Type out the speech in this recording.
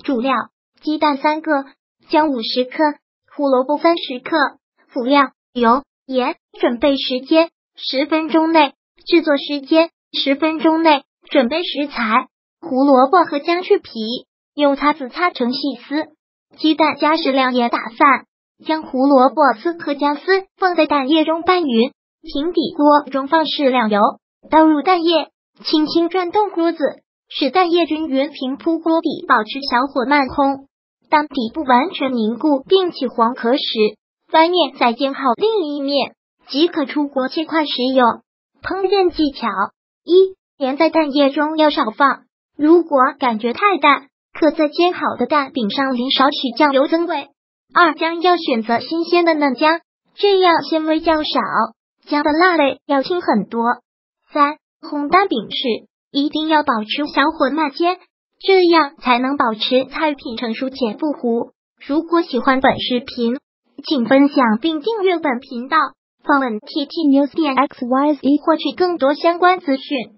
主料：鸡蛋3个，姜50克，胡萝卜30克。辅料：油、盐。准备时间10分钟内，制作时间10分钟内。准备食材：胡萝卜和姜去皮，用擦子擦成细丝。鸡蛋加适量盐打散，将胡萝卜丝和姜丝放在蛋液中拌匀。平底锅中放适量油，倒入蛋液，轻轻转动锅子，使蛋液均匀平铺锅底，保持小火慢烘。当底部完全凝固并起黄壳时，翻面再煎好另一面，即可出锅切块食用。烹饪技巧：一、盐在蛋液中要少放，如果感觉太淡，可在煎好的蛋饼上淋少许酱油增味。二、姜要选择新鲜的嫩姜，这样纤维较少，姜的辣味要轻很多。三、烘蛋饼时一定要保持小火慢煎，这样才能保持菜品成熟且不糊。如果喜欢本视频，请分享并订阅本频道，访问 ttnews.xyz 获取更多相关资讯。